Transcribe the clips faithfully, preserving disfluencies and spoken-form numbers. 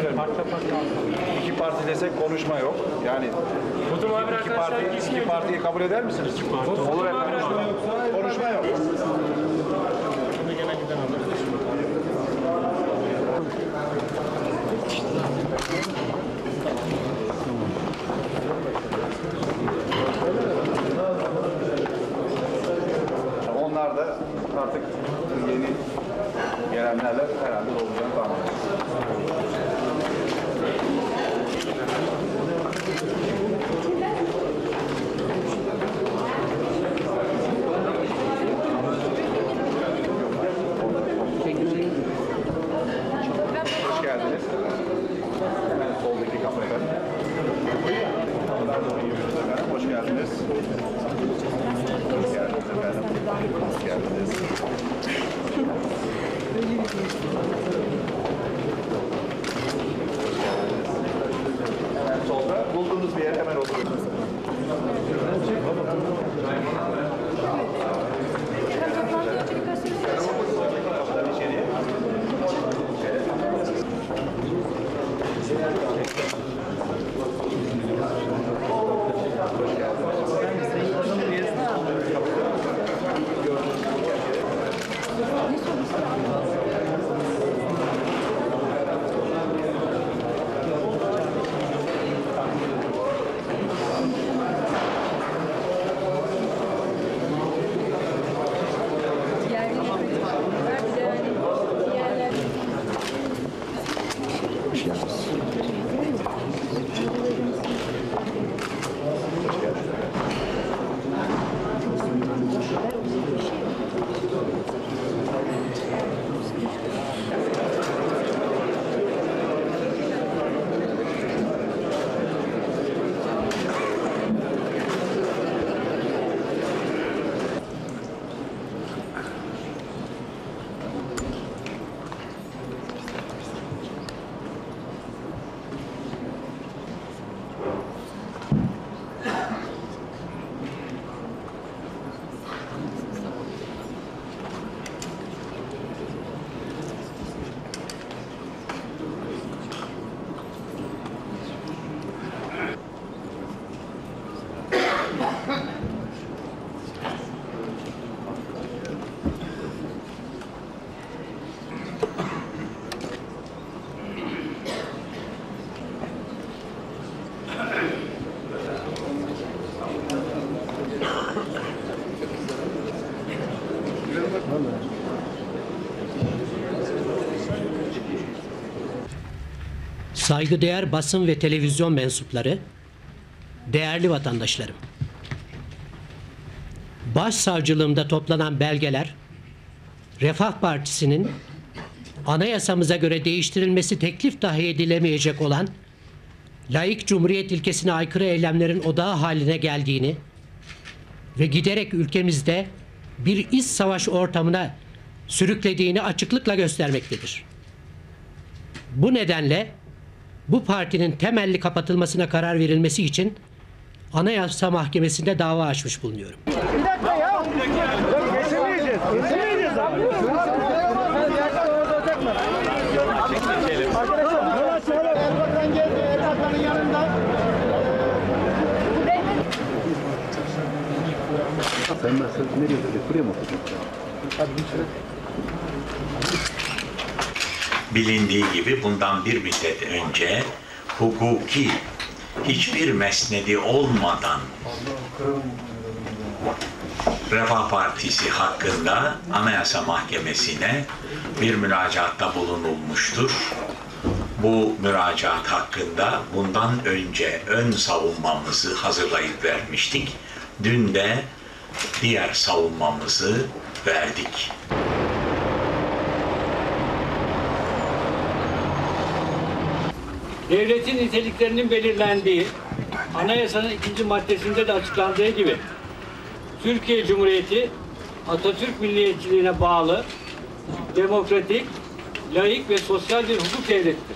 vermiyor. İki parti desek konuşma yok. Yani iki, parti, iki partiyi kabul eder misiniz? Olur efendim. Konuşma yok. Onlar da artık yeni gelenlerle herhalde olacağını tahmin ediyoruz. Hoş geldiniz. Hemen soldaki kapıdan. Hoş geldiniz. Hoş geldiniz efendim. Hoş geldiniz. Hemen solda bulduğunuz bir yere hemen oturun. Kapıdan içeriye. Saygıdeğer basın ve televizyon mensupları, değerli vatandaşlarım. Başsavcılığımda toplanan belgeler, Refah Partisi'nin anayasamıza göre değiştirilmesi teklif dahi edilemeyecek olan laik cumhuriyet ilkesine aykırı eylemlerin odağı haline geldiğini ve giderek ülkemizde bir iç savaş ortamına sürüklediğini açıklıkla göstermektedir. Bu nedenle bu partinin temelli kapatılmasına karar verilmesi için Anayasa Mahkemesi'nde dava açmış bulunuyorum. Bir dakika ya. Geçemeyeceğiz. Geçemeyeceğiz abi. Arkadaşlar yola şöyle Erbakan geldi. Erbakan'ın yanında. Sen nasıl nereye gidiyorsun? Buraya mı oturacaksın? Bilindiği gibi bundan bir müddet önce hukuki hiçbir mesnedi olmadan Refah Partisi hakkında Anayasa Mahkemesi'ne bir müracaatta bulunulmuştur. Bu müracaat hakkında bundan önce ön savunmamızı hazırlayıp vermiştik. Dün de diğer savunmamızı verdik. Devletin niteliklerinin belirlendiği, anayasanın ikinci maddesinde de açıklandığı gibi, Türkiye Cumhuriyeti, Atatürk milliyetçiliğine bağlı, demokratik, laik ve sosyal bir hukuk devlettir.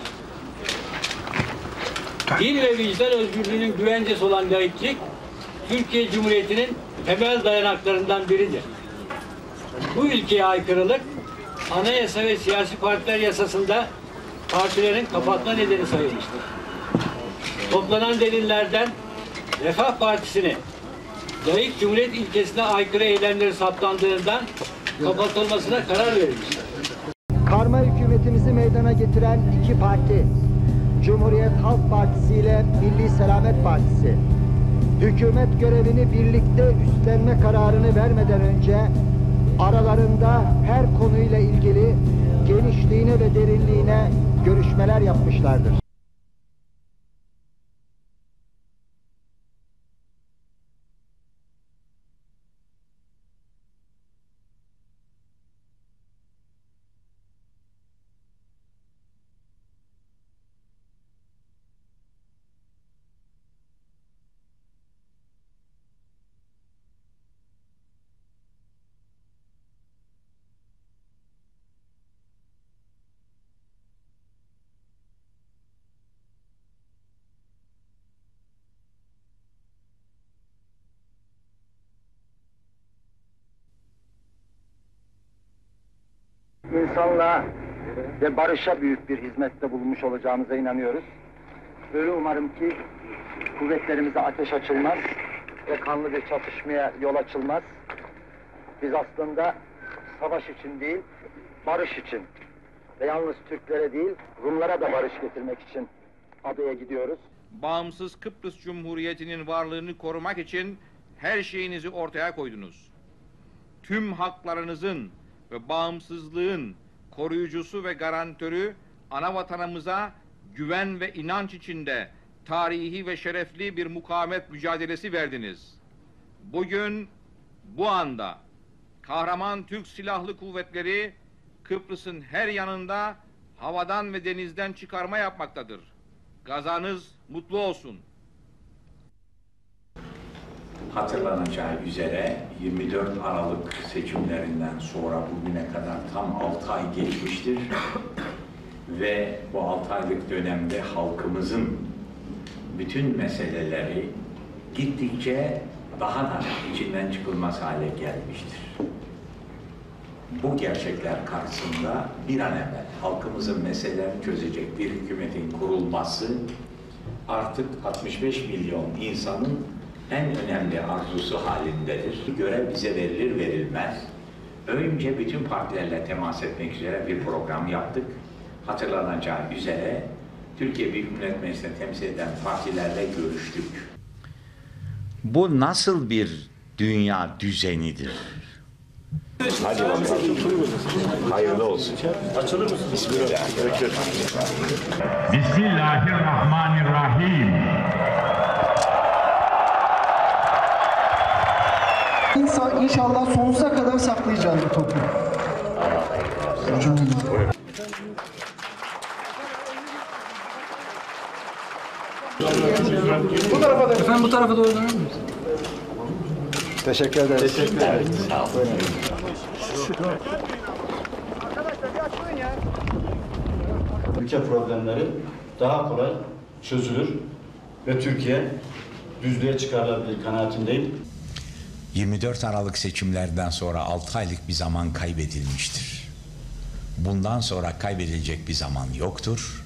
Din ve vicdan özgürlüğünün güvencesi olan laiklik, Türkiye Cumhuriyeti'nin temel dayanaklarından biridir. Bu ilkeye aykırılık, anayasa ve siyasi partiler yasasında partilerin kapatma nedeni sayılmıştır. Toplanan delillerden Refah Partisi'ni layık cumhuriyet ilkesine aykırı eylemleri saptandığından kapatılmasına karar verilmiştir. Karma hükümetimizi meydana getiren iki parti, Cumhuriyet Halk Partisi ile Milli Selamet Partisi, hükümet görevini birlikte üstlenme kararını vermeden önce aralarında her konuyla ilgili genişliğine ve derinliğine görüşmeler yapmışlardır. İnsanlığa ve barışa büyük bir hizmette bulunmuş olacağımıza inanıyoruz. Öyle umarım ki kuvvetlerimize ateş açılmaz ve kanlı bir çatışmaya yol açılmaz. Biz aslında savaş için değil, barış için ve yalnız Türklere değil, Rumlara da barış getirmek için adaya gidiyoruz. Bağımsız Kıbrıs Cumhuriyeti'nin varlığını korumak için her şeyinizi ortaya koydunuz. Tüm haklarınızın ve bağımsızlığın koruyucusu ve garantörü ana vatanımıza güven ve inanç içinde tarihi ve şerefli bir mukavemet mücadelesi verdiniz. Bugün, bu anda kahraman Türk Silahlı Kuvvetleri Kıbrıs'ın her yanında havadan ve denizden çıkarma yapmaktadır. Gazanız mutlu olsun. Hatırlanacağı üzere yirmi dört Aralık seçimlerinden sonra bugüne kadar tam altı ay geçmiştir. Ve bu altı aylık dönemde halkımızın bütün meseleleri gittikçe daha da içinden çıkılmaz hale gelmiştir. Bu gerçekler karşısında bir an evvel halkımızın meselelerini çözecek bir hükümetin kurulması artık altmış beş milyon insanın en önemli arzusu halindedir. Görev bize verilir verilmez. Önce bütün partilerle temas etmek üzere bir program yaptık. Hatırlanacağı üzere Türkiye Büyük Millet Meclisi'ne temsil eden partilerle görüştük. Bu nasıl bir dünya düzenidir? Hadi bakalım. Hayırlı olsun. Açılır mısın? Bismillahirrahmanirrahim. Bismillahirrahmanirrahim. İnsan inşallah sonsuza kadar saklayacağız bu topu. Hocam. Bu tarafa da. Efendim bu tarafa doğru döner misiniz? Teşekkür ederiz. Teşekkür ederiz. Sağ olun. Ülke problemleri daha kolay çözülür ve Türkiye düzlüğe çıkarılabilir kanaatindeyim. yirmi dört Aralık seçimlerden sonra altı aylık bir zaman kaybedilmiştir. Bundan sonra kaybedilecek bir zaman yoktur.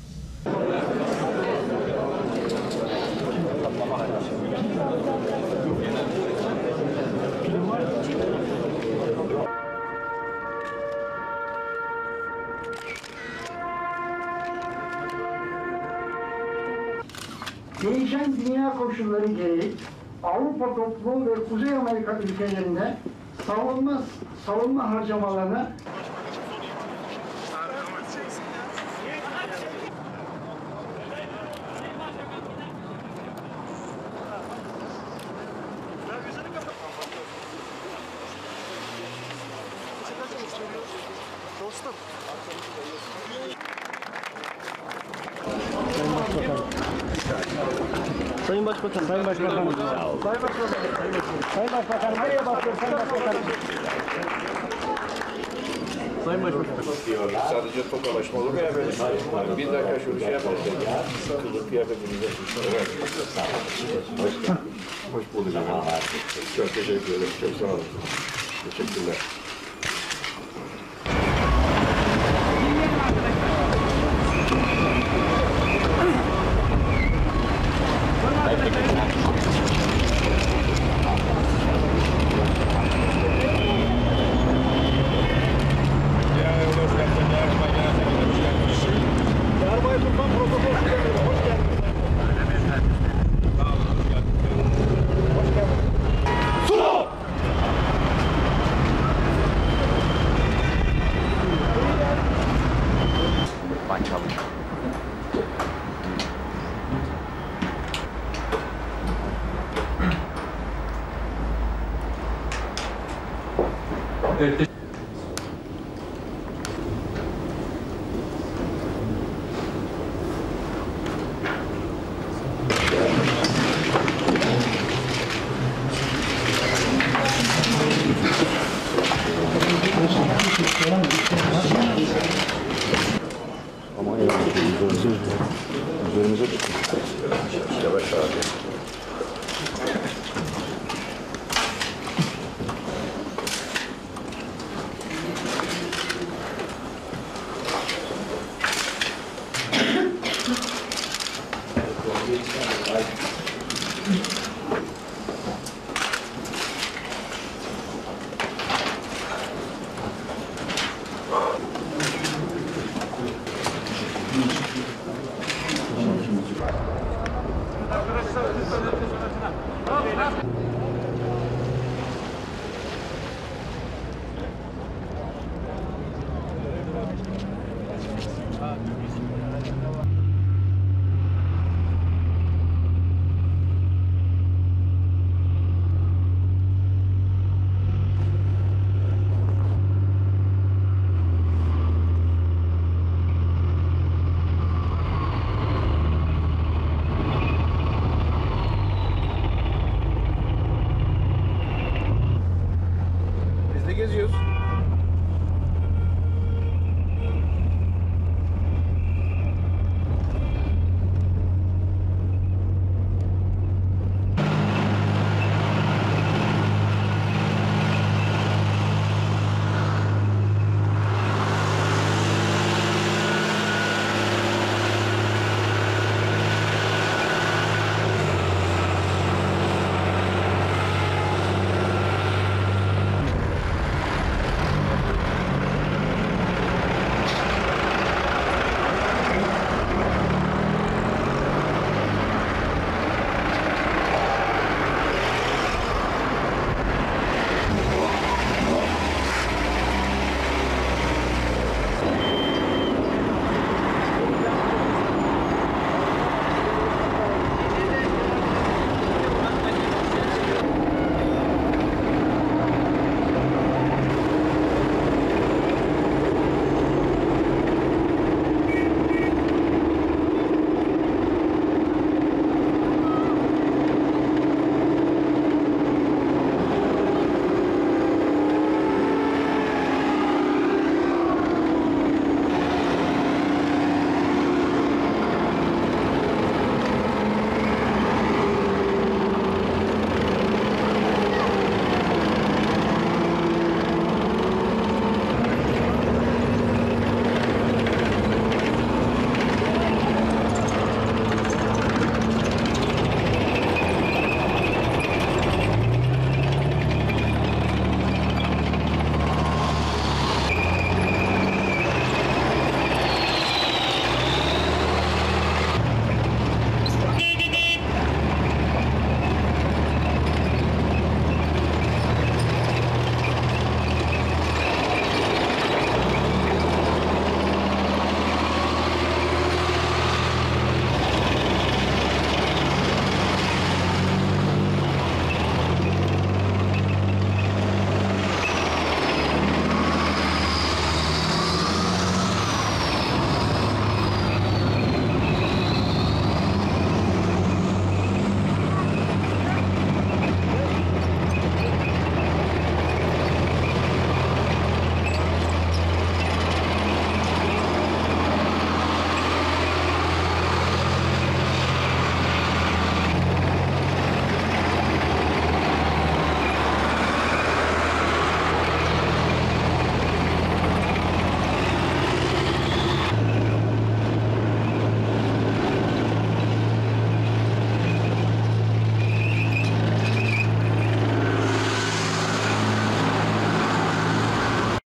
Değişen dünya koşulları gereği Avrupa topluluğu ve Kuzey Amerika ülkelerinde savunma savunma harcamalarına Dostum. Sayın Başbakan, Sayın Başbakan. Sayın Başbakan. Sayın Başbakan. Sayın Başbakan, nereye bakıyorsun Sayın Başbakan? Sayın Başbakan. Sadece tokalaşma olur ya böyle. Bir dakika şunu şey yapalım. Kılık kıyafetimize. Evet. Hoş, hoş bulduk. Çok teşekkür ederim. Çok sağ olun. Teşekkürler. Evet. Ama üzerimize, üzerimize çıkıyor. Yavaş abi. Thank you.